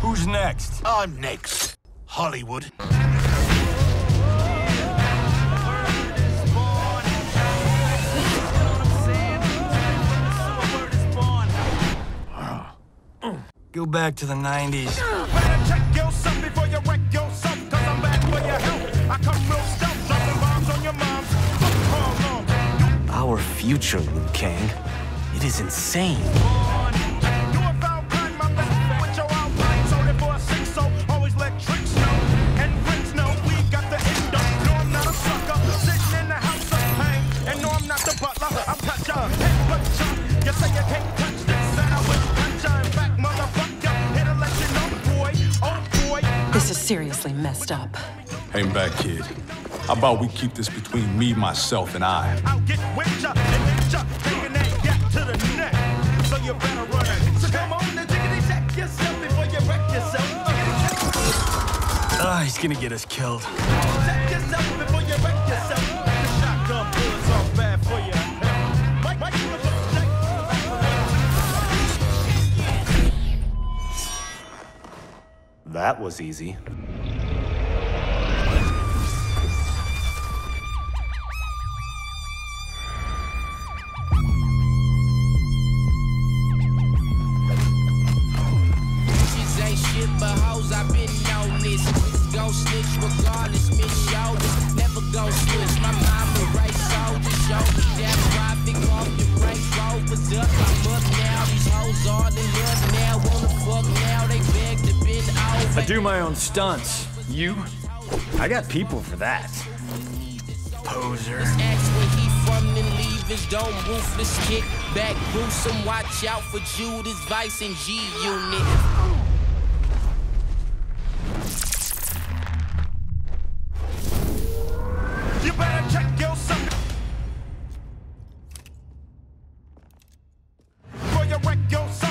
Who's next? I'm next. Hollywood. Go back to the 90s. Better check yourself before you wreck yourself, cause I'm back for your help. I come real stealth, dropping bombs on your moms. Our future, Liu Kang. It is insane. You a foul crime, my best with your outline. Sold it for a 6-0, always let tricks know. And friends know we got the endo. No, I'm not a sucker, sitting in the house of pain. And no, I'm not the butler, I'm cut your head butcher. You say you can't touch this, and I will punch you. In fact, motherfucker, here to let you know, boy, oh boy. This is seriously messed up. Hang back, kid. How about we keep this between me, myself, and I? I'll get with ya and hit ya, taking that gap to the neck. So you better run it. So come on and jiggity check yourself before you wreck yourself. Ah, he's gonna get us killed. Check yourself before you wreck yourself. The shotgun bullets are bad for you. Why you That was easy. But hoes, I've been on this. Gon' snitch regardless, miss shoulders. Never gon' switch. My mama right soldiers. Show me that traffic off the Range Rovers up. I'm up now. These hoes all in love now. Wanna fuck now. They beg to bend over. I do my own stunts. You? I got people for that. Poser. Ask where he from, then leave his dome ruthless kick back. Gruesome, watch out for Judas, Vice, and G-Unit. You better check yourself before you wreck yourself.